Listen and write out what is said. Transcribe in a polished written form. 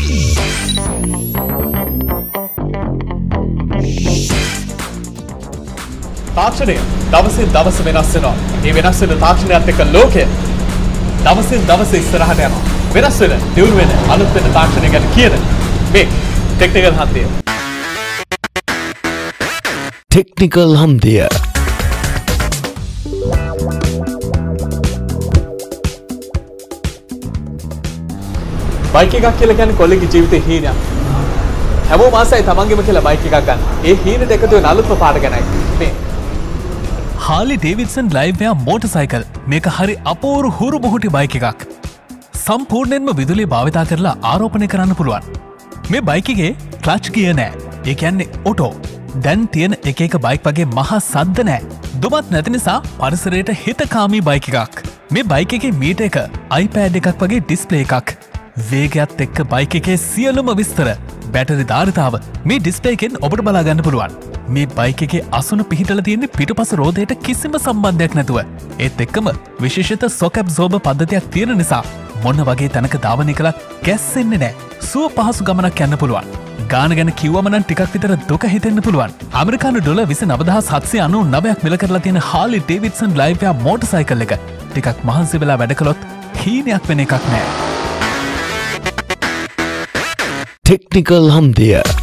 තාක්ෂණය දවසින් දවස වෙනස් වෙනවා. මේ වෙනස් වෙන තාක්ෂණයත් එක්ක ලෝකය දවසින් දවස ඉස්සරහට යනවා. වෙනස් වෙන, දියුණු වෙන, අලුත් වෙන තාක්ෂණය ගැන කියන මේ ටෙක්නිකල් හන්දිය. ටෙක්නිකල් හන්දිය. බයික් එකක් කියලා කියන්නේ කොල්ලෙක්ගේ ජීවිතේ හීනයක්. හැමෝම ආසයි තමන්ගෙම කියලා බයික් එකක් ගන්න. ඒ හීනෙට එකතු වෙන අලුත්ම පාට ගැනයි මේ හාලි ඩේවිඩ්සන් ලයිව් එයා මෝටර්සයිකල්. මේක හරි අපූරු හුරු මුහුටි බයික් එකක්. සම්පූර්ණයෙන්ම විදුලිය භාවිතා කරලා ආරෝපණය කරන්න පුළුවන්. මේ බයික් එකේ ක්ලච් ගියර් නෑ. ඒ කියන්නේ ඔටෝ. දැන් තියෙන එක බයික් වගේ මහා සද්ද නෑ. දුමත් නැති නිසා පරිසරයට හිතකාමී බයික් එකක්. මේ බයික් එකේ මීටර් එක iPad එකක් වගේ ඩිස්ප්ලේ එකක්. වේගයත් එක්ක බයික් එකේ සියලුම විස්තර, බැටරි ධාරිතාව මේ ඩිස්ප්ලේ එකෙන් ඔබට බලා ගන්න පුළුවන්. මේ බයික් එකේ අසුන පිහිටලා තියෙන්නේ පිටුපස රෝදයට කිසිම සම්බන්ධයක් නැතුව. ඒත් එක්කම විශේෂිත සොක් ඇබ්සෝබර් පද්ධතියක් තියෙන නිසා මොන වගේ තැනක ධාවනය කළත් ගැස්සෙන්නේ නැහැ. සුව පහසු ගමනක් යන්න පුළුවන්. ගාන ගැන කිව්වම නම් ටිකක් විතර දුක හිතෙන්න පුළුවන්. ඇමරිකානු ඩොලර් 29799ක් මිල කරලා තියෙන හාලි ඩේවිඩ්සන් ලයිව් එයා මෝටර්සයිකල් එක ටිකක් මහන්සි වෙලා වැඩ කළොත් හීනයක් වෙන එකක් නෑ. ටෙක්නිකල් හන්දිය.